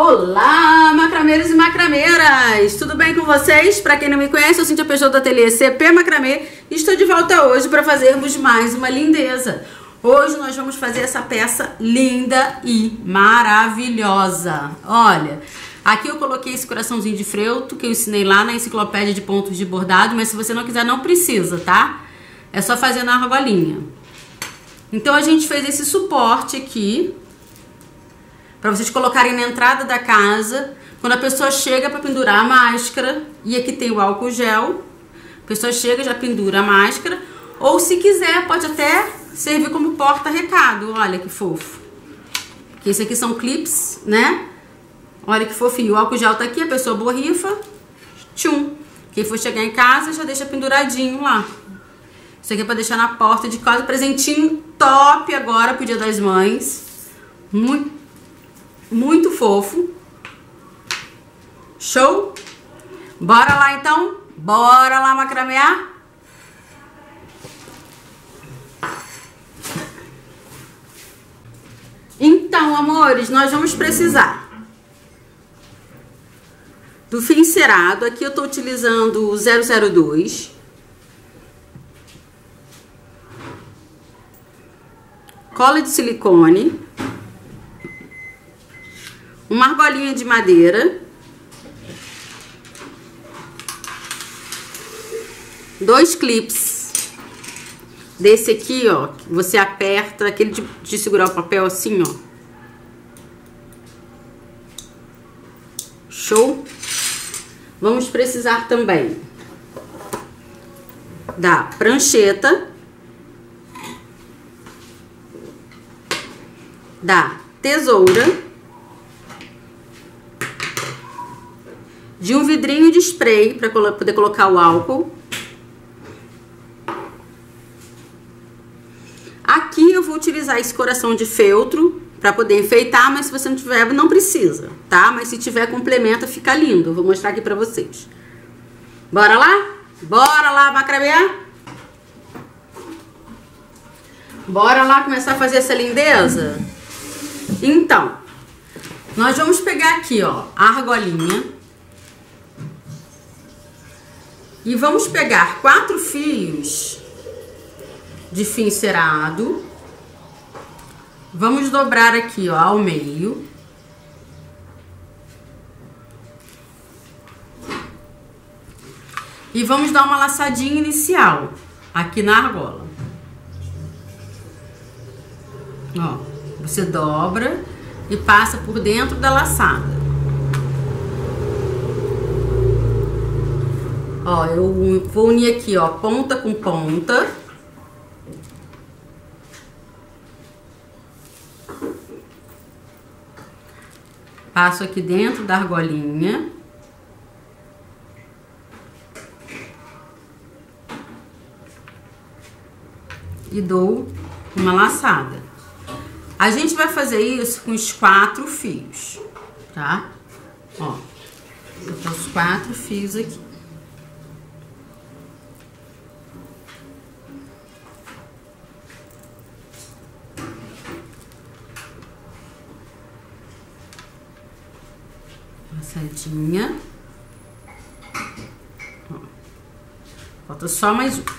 Olá, macrameiros e macrameiras! Tudo bem com vocês? Para quem não me conhece, eu sou Cíntia Peixoto do Ateliê CP Macramê e estou de volta hoje para fazermos mais uma lindeza. Hoje nós vamos fazer essa peça linda e maravilhosa. Olha, aqui eu coloquei esse coraçãozinho de feltro que eu ensinei lá na enciclopédia de pontos de bordado, mas se você não quiser, não precisa, tá? É só fazer na argolinha. Então a gente fez esse suporte aqui para vocês colocarem na entrada da casa, quando a pessoa chega para pendurar a máscara. E aqui tem o álcool gel. A pessoa chega, já pendura a máscara. Ou se quiser, pode até servir como porta-recado. Olha que fofo. Porque esse aqui são clips, né? Olha que fofinho. O álcool gel tá aqui, a pessoa borrifa. Tchum. Quem for chegar em casa já deixa penduradinho lá. Isso aqui é para deixar na porta de casa. Presentinho top agora pro Dia das Mães. Muito fofo. Show? Bora lá então? Bora lá macramear? Então, amores, nós vamos precisar do fio encerado. Aqui eu tô utilizando o 002. Cola de silicone. Uma argolinha de madeira, 2 clips desse aqui, ó, que você aperta, aquele de segurar o papel assim, ó. Show? Vamos precisar também da prancheta, da tesoura, de um vidrinho de spray para poder colocar o álcool. Aqui eu vou utilizar esse coração de feltro para poder enfeitar, mas se você não tiver, não precisa, tá? Mas se tiver, complementa, fica lindo. Eu vou mostrar aqui para vocês. Bora lá? Bora lá macramear? Bora lá começar a fazer essa lindeza? Então, nós vamos pegar aqui, ó, a argolinha. E vamos pegar 4 fios de fio encerado. Vamos dobrar aqui, ó, ao meio. E vamos dar uma laçadinha inicial aqui na argola. Ó, você dobra e passa por dentro da laçada. Ó, eu vou unir aqui, ó, ponta com ponta. Passo aqui dentro da argolinha. E dou uma laçada. A gente vai fazer isso com os 4 fios, tá? Ó, vou botar os 4 fios aqui. Passadinha. Ó. Falta só mais um.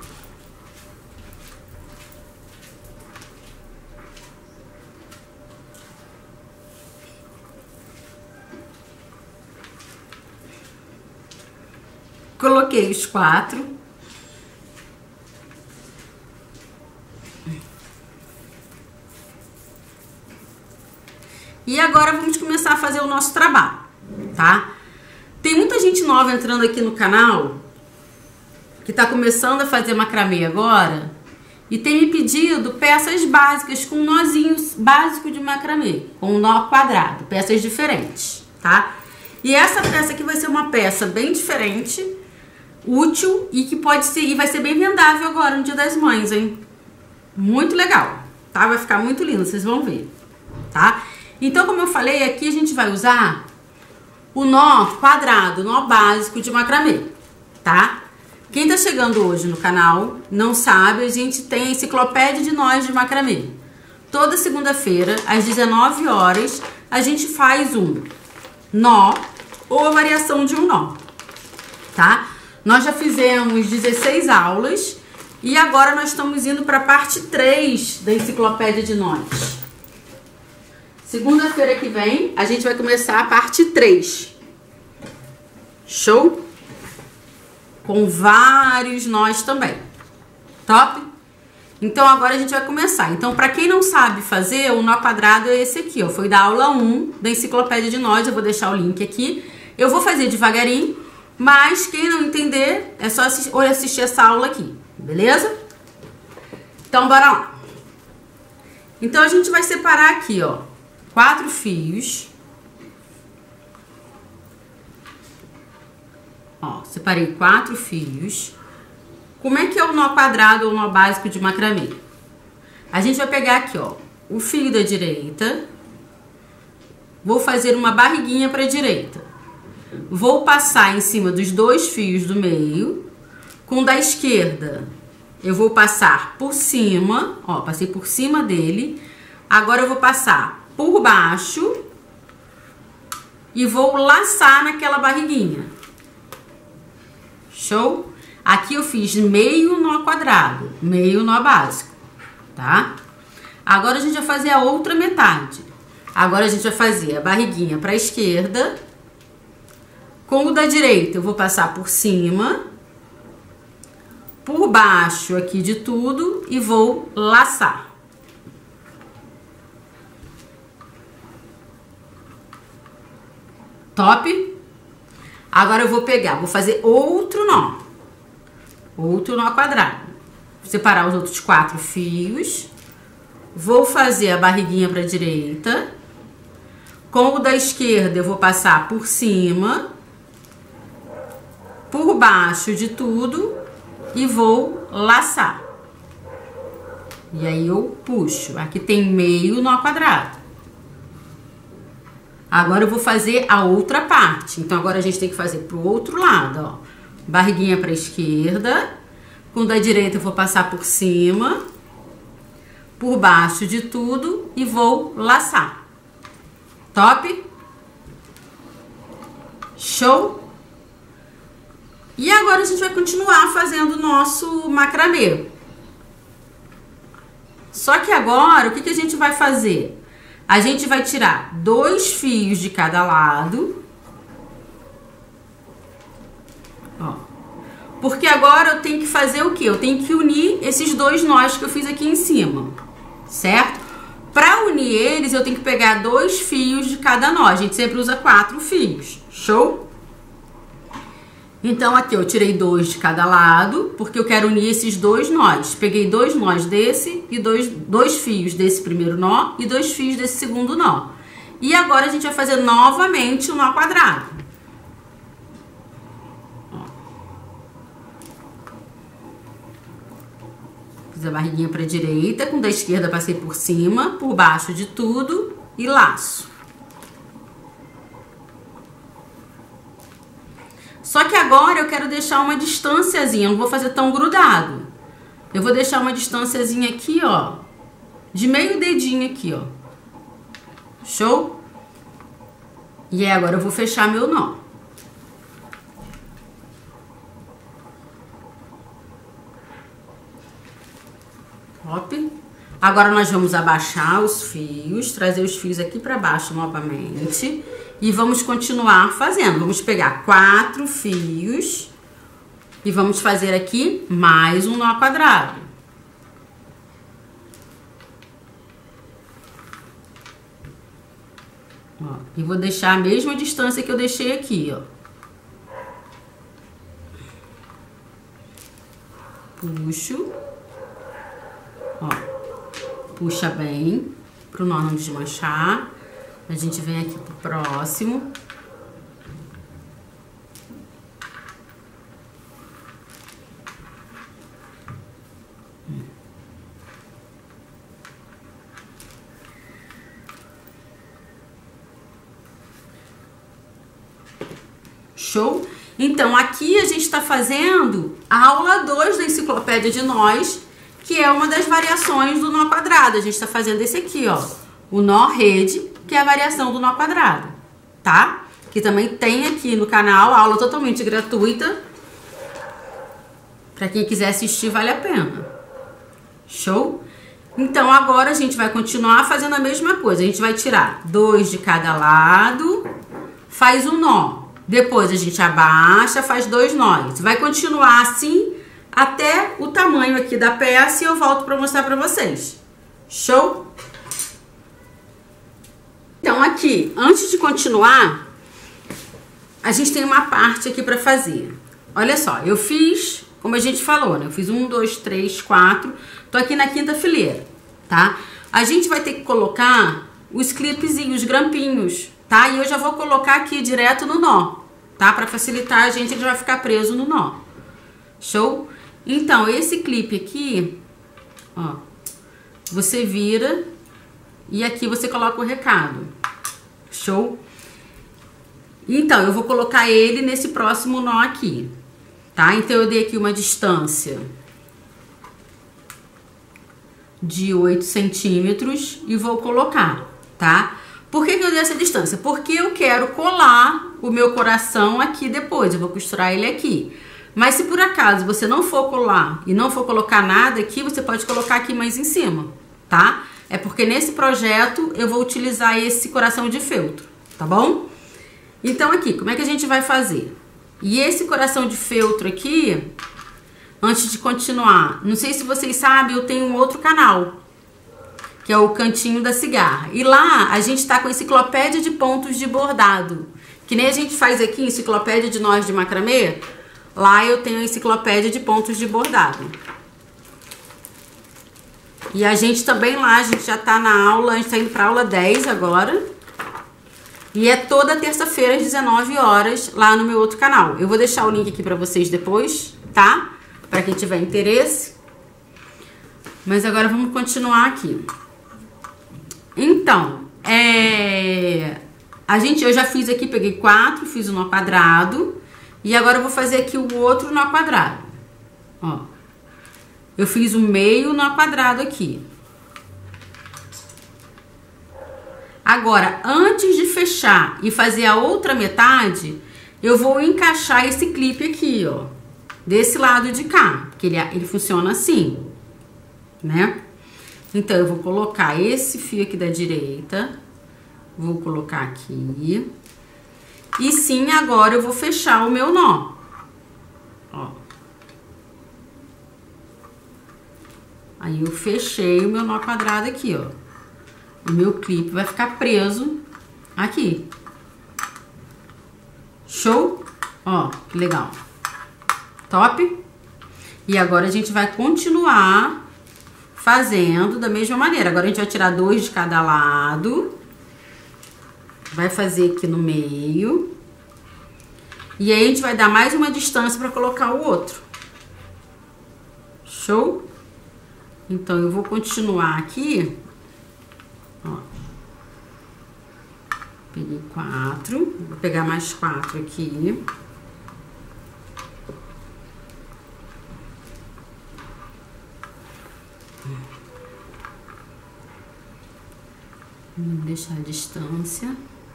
Coloquei os 4. E agora vamos começar a fazer o nosso trabalho, tá? Tem muita gente nova entrando aqui no canal, que tá começando a fazer macramê agora, e tem me pedido peças básicas com nozinhos básicos de macramê, com um nó quadrado, peças diferentes, tá? E essa peça aqui vai ser uma peça bem diferente, útil e que pode ser, e vai ser bem vendável agora no Dia das Mães, hein? Muito legal, tá? Vai ficar muito lindo, vocês vão ver, tá? Então, como eu falei, aqui a gente vai usar o nó quadrado, nó básico de macramê, tá? Quem tá chegando hoje no canal não sabe, a gente tem a enciclopédia de nós de macramê. Toda segunda-feira, às 19 horas, a gente faz um nó ou a variação de um nó, tá? Nós já fizemos 16 aulas e agora nós estamos indo para a parte 3 da enciclopédia de nós. Segunda-feira que vem, a gente vai começar a parte 3. Show? Com vários nós também. Top? Então, agora a gente vai começar. Então, para quem não sabe fazer, o nó quadrado é esse aqui, ó. Foi da aula 1 da enciclopédia de nós. Eu vou deixar o link aqui. Eu vou fazer devagarinho, mas quem não entender, é só assistir essa aula aqui. Beleza? Então, bora lá. Então, a gente vai separar aqui, ó, 4 fios. Ó, separei 4 fios. Como é que é o nó quadrado ou nó básico de macramê? A gente vai pegar aqui, ó, o fio da direita. Vou fazer uma barriguinha para a direita. Vou passar em cima dos 2 fios do meio. Com o da esquerda, eu vou passar por cima, ó, passei por cima dele. Agora eu vou passar por baixo e vou laçar naquela barriguinha. Show? Aqui eu fiz meio nó quadrado, meio nó básico, tá? Agora a gente vai fazer a outra metade. Agora a gente vai fazer a barriguinha para a esquerda. Com o da direita eu vou passar por cima, por baixo aqui de tudo e vou laçar. Top? Agora eu vou pegar, vou fazer outro nó quadrado. Vou separar os outros 4 fios. Vou fazer a barriguinha para a direita. Com o da esquerda eu vou passar por cima, por baixo de tudo e vou laçar. E aí eu puxo. Aqui tem meio nó quadrado. Agora eu vou fazer a outra parte. Então agora a gente tem que fazer pro outro lado, ó. Barriguinha para a esquerda. Com o da direita eu vou passar por cima, por baixo de tudo e vou laçar. Top? Show? E agora a gente vai continuar fazendo o nosso macramê. Só que agora, o que a gente vai fazer? A gente vai tirar 2 fios de cada lado. Ó. Porque agora eu tenho que fazer o quê? Eu tenho que unir esses 2 nós que eu fiz aqui em cima, certo? Para unir eles, eu tenho que pegar 2 fios de cada nó. A gente sempre usa 4 fios. Show? Então, aqui eu tirei 2 de cada lado, porque eu quero unir esses 2 nós. Peguei 2 nós desse e 2 fios desse primeiro nó e 2 fios desse segundo nó. E agora a gente vai fazer novamente o nó quadrado. Ó. Fiz a barriguinha para a direita, com o da esquerda passei por cima, por baixo de tudo e laço. Só que agora eu quero deixar uma distânciazinha, não vou fazer tão grudado. Eu vou deixar uma distânciazinha aqui, ó, de meio dedinho aqui, ó. Show? E aí agora eu vou fechar meu nó. Top. Agora nós vamos abaixar os fios, trazer os fios aqui para baixo novamente. E vamos continuar fazendo. Vamos pegar 4 fios e vamos fazer aqui mais um nó quadrado. Ó, e vou deixar a mesma distância que eu deixei aqui, ó. Puxo. Ó, puxa bem, pro nó não desmanchar. A gente vem aqui pro próximo. Show? Então, aqui a gente está fazendo a aula 2 da enciclopédia de nós, que é uma das variações do nó quadrado. A gente está fazendo esse aqui, ó, o nó rede, que é a variação do nó quadrado, tá? que também tem aqui no canal, aula totalmente gratuita. Para quem quiser assistir, vale a pena. Show? Então, agora a gente vai continuar fazendo a mesma coisa. A gente vai tirar 2 de cada lado, faz um nó. Depois a gente abaixa, faz 2 nós. Vai continuar assim até o tamanho aqui da peça e eu volto para mostrar para vocês. Show? Então, aqui, antes de continuar, a gente tem uma parte aqui para fazer. Olha só, eu fiz, como a gente falou, né? Eu fiz 1, 2, 3, 4. Tô aqui na 5ª fileira, tá? A gente vai ter que colocar os clipezinhos, os grampinhos, tá? E eu já vou colocar aqui direto no nó, tá? Para facilitar a gente, ele já vai ficar preso no nó. Show? Então, esse clipe aqui, ó, você vira e aqui você coloca o recado. Show? Então, eu vou colocar ele nesse próximo nó aqui, tá? Então, eu dei aqui uma distância de 8 centímetros e vou colocar, tá? Por que eu dei essa distância? Porque eu quero colar o meu coração aqui depois, eu vou costurar ele aqui. Mas se por acaso você não for colar e não for colocar nada aqui, você pode colocar aqui mais em cima, tá? É porque nesse projeto eu vou utilizar esse coração de feltro, tá bom? Então aqui, como é que a gente vai fazer? E esse coração de feltro aqui, antes de continuar, não sei se vocês sabem, eu tenho um outro canal, que é o Cantinho da Cigarra. E lá a gente tá com enciclopédia de pontos de bordado, que nem a gente faz aqui, enciclopédia de nós de macramê. Lá eu tenho a enciclopédia de pontos de bordado. E a gente também lá, a gente já tá na aula, a gente tá indo pra aula 10 agora. E é toda terça-feira às 19 horas lá no meu outro canal. Eu vou deixar o link aqui pra vocês depois, tá? Pra quem tiver interesse. Mas agora vamos continuar aqui. Então, eu já fiz aqui, peguei 4, fiz um nó quadrado. E agora eu vou fazer aqui o outro nó quadrado. Ó. Eu fiz o meio nó quadrado aqui. Agora, antes de fechar e fazer a outra metade, eu vou encaixar esse clipe aqui, ó. Desse lado de cá, porque ele funciona assim, né? Então, eu vou colocar esse fio aqui da direita. Vou colocar aqui. E sim, agora eu vou fechar o meu nó. Ó. Aí eu fechei o meu nó quadrado aqui, ó. O meu clipe vai ficar preso aqui. Show? Ó, que legal. Top? E agora a gente vai continuar fazendo da mesma maneira. Agora a gente vai tirar 2 de cada lado. Vai fazer aqui no meio. E aí a gente vai dar mais uma distância para colocar o outro. Show? Então eu vou continuar aqui. Ó. Peguei 4. Vou pegar mais 4 aqui. Vou deixar a distância.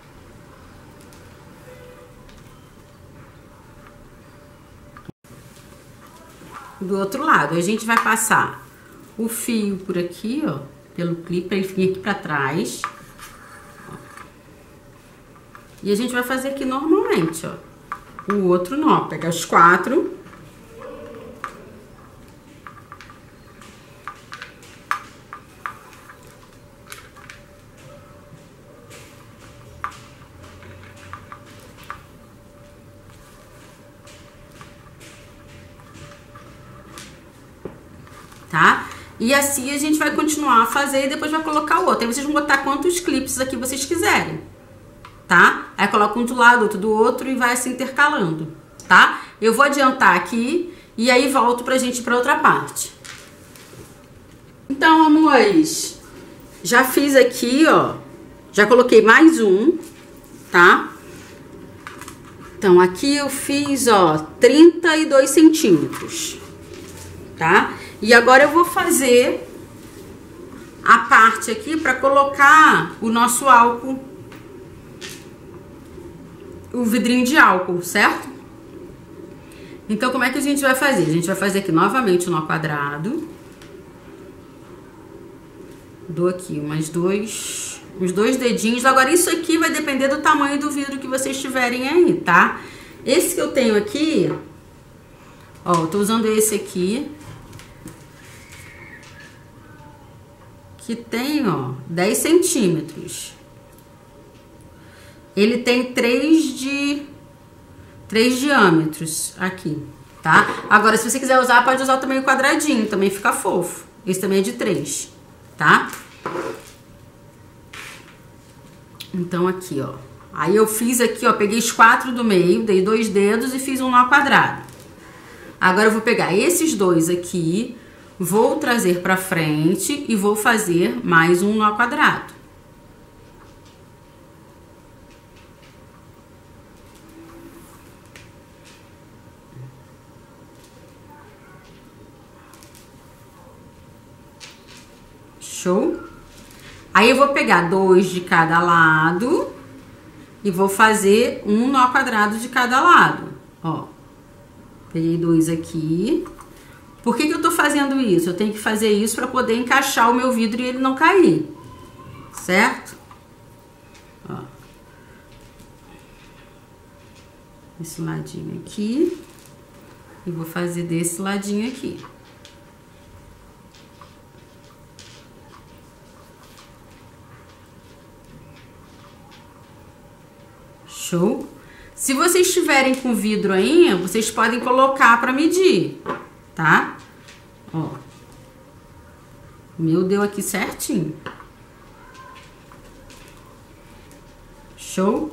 Do outro lado, a gente vai passar o fio por aqui, ó, pelo clipe, pra ele vir aqui pra trás. Ó. E a gente vai fazer aqui normalmente, ó, o outro nó. Pegar os 4. Tá? E assim a gente vai continuar a fazer e depois vai colocar o outro. Aí vocês vão botar quantos clipes aqui vocês quiserem, tá? Aí coloca um do lado, outro do outro e vai se intercalando, tá? Eu vou adiantar aqui e aí volto pra gente ir pra outra parte. Então, amores, já fiz aqui, ó, já coloquei mais um, tá? Então, aqui eu fiz, ó, 32 centímetros, tá? E agora eu vou fazer a parte aqui para colocar o nosso álcool o vidrinho de álcool, certo? Então, como é que a gente vai fazer? A gente vai fazer aqui novamente o nó quadrado. Dou aqui uns dois dedinhos. Agora, isso aqui vai depender do tamanho do vidro que vocês tiverem aí, tá? Esse que eu tenho aqui, ó, eu tô usando esse aqui, que tem, ó, 10 centímetros. Ele tem 3 diâmetros aqui, tá? Agora, se você quiser usar, pode usar também o quadradinho, também fica fofo. Esse também é de 3, tá? Então, aqui, ó. Aí eu fiz aqui, ó, peguei os 4 do meio, dei 2 dedos e fiz um nó quadrado. Agora eu vou pegar esses 2 aqui, vou trazer pra frente e vou fazer mais um nó quadrado. Show? Aí eu vou pegar 2 de cada lado e vou fazer um nó quadrado de cada lado, ó. Peguei 2 aqui. Por que que eu tô fazendo isso? Eu tenho que fazer isso para poder encaixar o meu vidro e ele não cair, certo? Ó. Esse ladinho aqui. E vou fazer desse ladinho aqui. Show? Se vocês tiverem com vidro aí, vocês podem colocar para medir, tá? Ó. O meu deu aqui certinho. Show?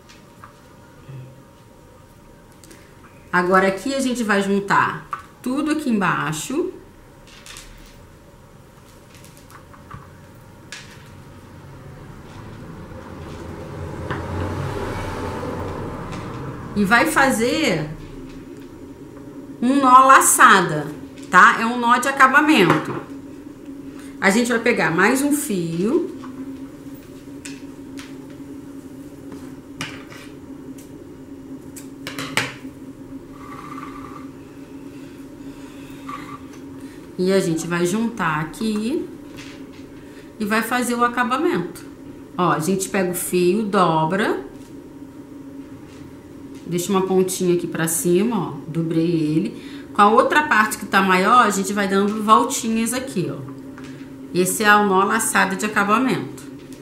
Agora aqui a gente vai juntar tudo aqui embaixo. E vai fazer um nó laçada, tá? É um nó de acabamento. A gente vai pegar mais um fio. E a gente vai juntar aqui e vai fazer o acabamento. Ó, a gente pega o fio, dobra. Deixa uma pontinha aqui pra cima, ó, dobrei ele. Com a outra parte que tá maior, a gente vai dando voltinhas aqui, ó. Esse é o nó laçado de acabamento.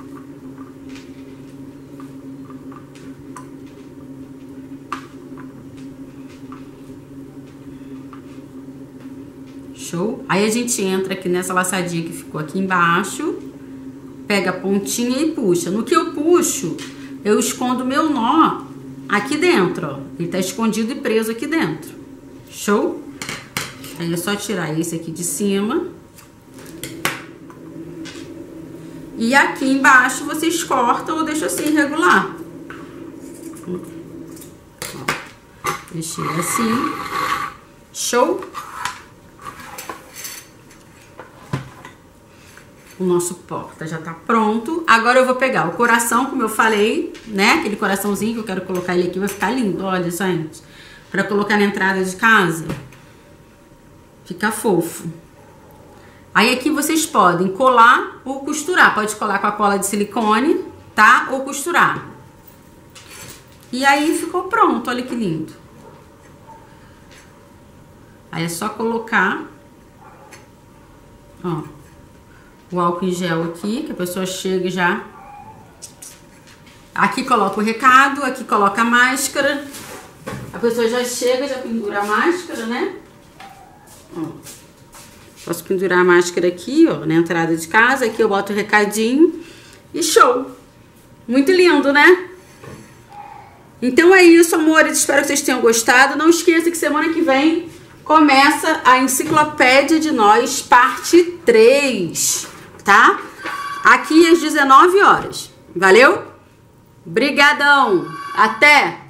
Show? Aí a gente entra aqui nessa laçadinha que ficou aqui embaixo, pega a pontinha e puxa. No que eu puxo, eu escondo meu nó aqui dentro, ó. Ele tá escondido e preso aqui dentro. Show? Aí é só tirar esse aqui de cima. E aqui embaixo vocês cortam ou deixam assim regular. Ó, deixei assim. Show? O nosso porta já tá pronto. Agora eu vou pegar o coração, como eu falei, né? Aquele coraçãozinho que eu quero colocar ele aqui, vai ficar lindo, olha, gente. Pra colocar na entrada de casa. Fica fofo. Aí aqui vocês podem colar ou costurar. Pode colar com a cola de silicone, tá? Ou costurar. E aí ficou pronto, olha que lindo. Aí é só colocar, ó, o álcool em gel aqui, que a pessoa chega e já... Aqui coloca o recado, aqui coloca a máscara. A pessoa já chega, já pendura a máscara, né? Ó. Posso pendurar a máscara aqui, ó, na entrada de casa. Aqui eu boto o recadinho e show! Muito lindo, né? Então é isso, amores. Espero que vocês tenham gostado. Não esqueça que semana que vem começa a Enciclopédia de Nós, parte 3. Tá? Aqui às 19 horas. Valeu? Brigadão! Até!